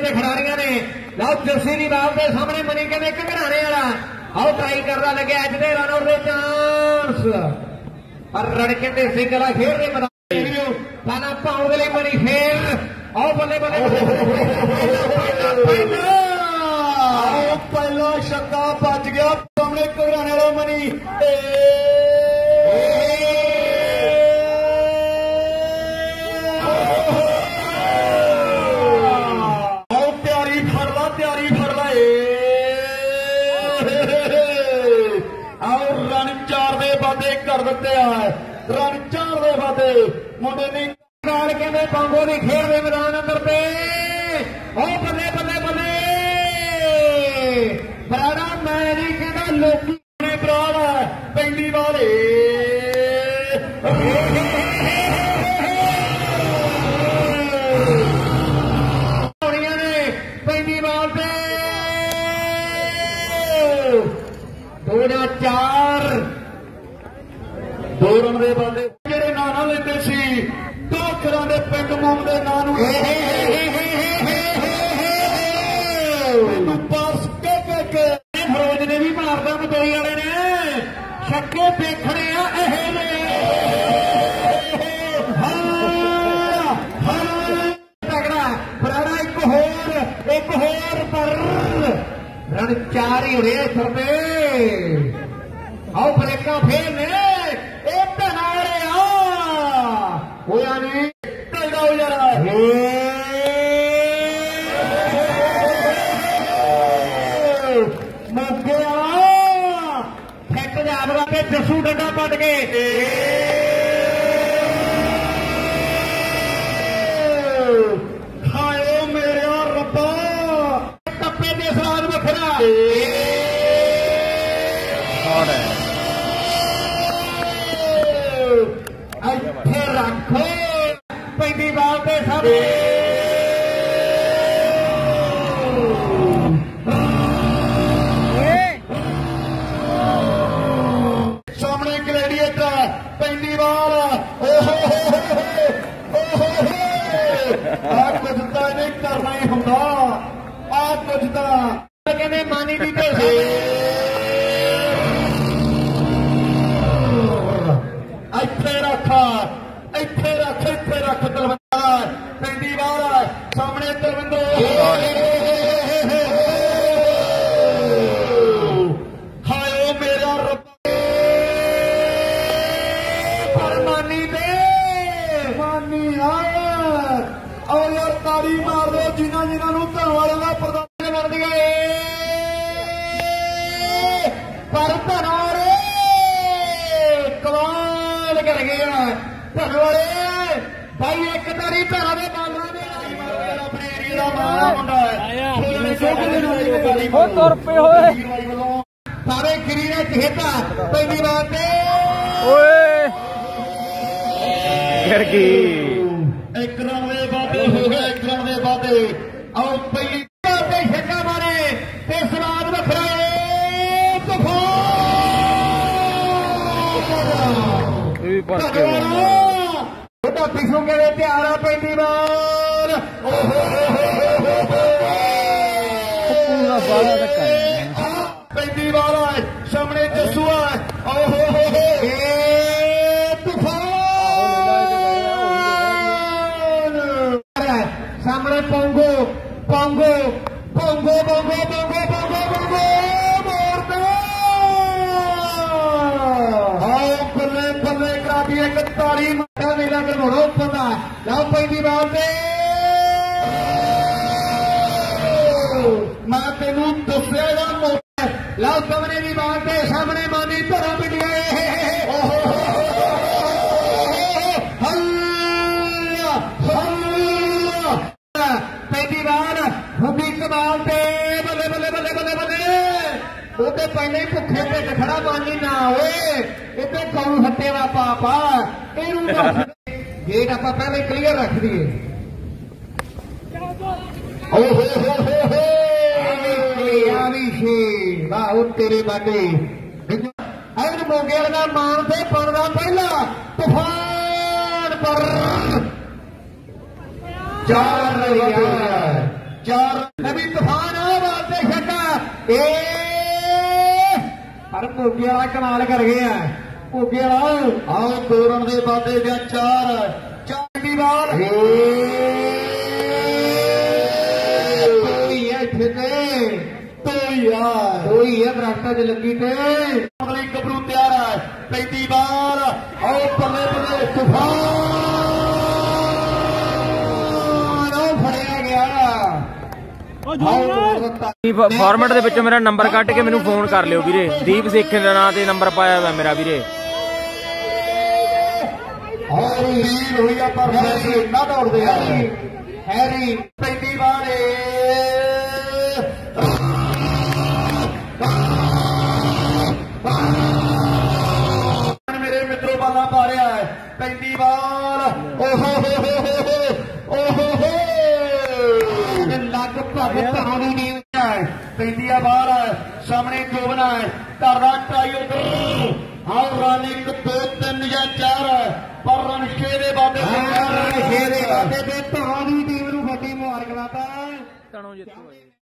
के खिडारियों ने लो जर्सी की बाल के सामने मनी कहते घराने वाला आओ ट्राई करना लगे अज के रन आउट के चांस पर रड़के ते सिंगला खेल रहे पहला पाउंड के लिए मनी फेर आओ बल्ले बल्ले पहला छक्का बच गया सामने घबराने वाला मनी तैयारी फड़ ला और रन 4 दे वादे कर दिते रन 4 दे वादे मुंडे ने कहते पांगो की खेल के मैदान अंदर पे बल्ले बल्ले बल्ले बराड़ा मैं नहीं कहता लोग बराड़ पहली बार पहली बाल पे 2004 2 रन के वादे जेडे ना लेंदे सी 2 अखरां दे पिंड मोम दे नां नूं पास के फरोज ने भी मारदा मदोई वाले ने छक्के देखने तगड़ा बराड़ा एक होर पर रन 4 ही होने इधर पे आओ ब्रेका फेर ने होया नहीं चलदा हो यार के जसू डंडा पट गए खाओ मेरे रब्बा टप्पे के स्वाद वखरा इत्थे रखो पहली बाल के सामने पहली बार कुछ तो नहीं करना ही होंगे कुछ तो कहते मानी भी तो इत्थे रख तलविंदर पहली बार सामने तलविंदर हायो मेरा रब और यार ताड़ी मार दो जिन्होंने धनवाले का प्रधान बन गए पर धनवाले कमाल कर गए धनवाले भाई एक तारी धना के बालों अपने एरिया का मारा मुंडा सारे गिरी ने चेता पहली बात गिर गई एक रन के वादे हो गए एक रन के वादे और पहली छक्का मारे स्वाद वखरा पिछू के तैयार आ पहली बार पहली बार सामने जसू सामने पोंगो पोंगो पोंगो पोंगो पोंगो पोंगो पोंगो बल्ले बल्ले करा दी एक तारी मारा नीला कर मोड़ो पता लाओ पहली बार से मैं तेनू दसेगा मोटा लाओ सामने की बात है सामने मानी धरा पिट गए पहली बार हमी कमाल से बल्ले बल्ले बल्ले बल्ले बल्ले वो तो पहले ही भुखे ढिड खड़ा पानी ना होए इतने कौन हट्टे वा पापा गेट आप पहले क्लीयर रख दिए तेरे बाटे अगर मोगेल का मान से बनना पहला तूफान पर 4 ਨਵੀਂ ਤੂਫਾਨ ਆ ਬਾਲ ਤੇ ਛੱਕਾ ਪਰ ਮੋਗੇ ਵਾਲਾ ਕਮਾਲ ਕਰ ਗਿਆ ਮੋਗੇ ਵਾਲਾ ਆਓ 2 ਰਨ ਦੇ ਬਾਦੇ ਜਾਂ 4 ਦੀ ਬਾਲ ਕੋਈ ਹੈ ਇੱਥੇ ਤੇ ਕੋਈ ਹੈ ਦਰਖਤਾਂ 'ਚ ਲੱਗੀ ਤੇ ਅਗਲੀ ਗੱਭਰੂ ਤਿਆਰ ਹੈ ਪੈਂਦੀ ਬਾਲ ਆਓ ਬੱਲੇ ਬੱਲੇ ਤੂਫਾਨ ਉਹ ਫੜਿਆ ਗਿਆ ਫਾਰਮੈਟ ਦੇ ਵਿੱਚੋਂ ਮੇਰਾ ਨੰਬਰ ਕੱਢ ਕੇ ਮੈਨੂੰ ਫੋਨ ਕਰ ਲਿਓ ਵੀਰੇ। ਦੀਪ ਸੇਖੇ ਦਾ ਨਾਂ ਤੇ ਨੰਬਰ ਪਾਇਆ ਹੋਇਆ ਮੇਰਾ ਵੀਰੇ। ਲੀਡ ਹੋਈ ਆ ਪਰ ਨਾ ਦੌੜਦੇ ਆ ਹੈਰੀ ਪੈਂਦੀ ਬਾਲ ਮੇਰੇ ਮਿੱਤਰੋ ਬਾਲਾਂ ਪਾ ਰਿਹਾ ਹੈ ਪੈਂਦੀ ਬਾਲ ਓਹੋ ਲਗਭਗ ਪਾਣੀ ਨਹੀਂ ਪੈਂਦੀ ਆ ਬਾਲ ਸਾਹਮਣੇ ਜੋਬਨਾ ਹੈ ਧਰਦਾ ਟਰਾਈ ਉਧਰ ਆਓ ਰਨ 1 2 3 ਜਾਂ 4 ਪਰ ਰਨ 6 ਦੇ ਬਾਅਦ 6 ਦੇ ਬਾਅਦ ਤੇ ਧਾਨੀ ਟੀਮ ਨੂੰ ਵੱਡੀ ਮੁਬਾਰਕਬਾਦ। ਤਣੋ ਜਿੱਤੂ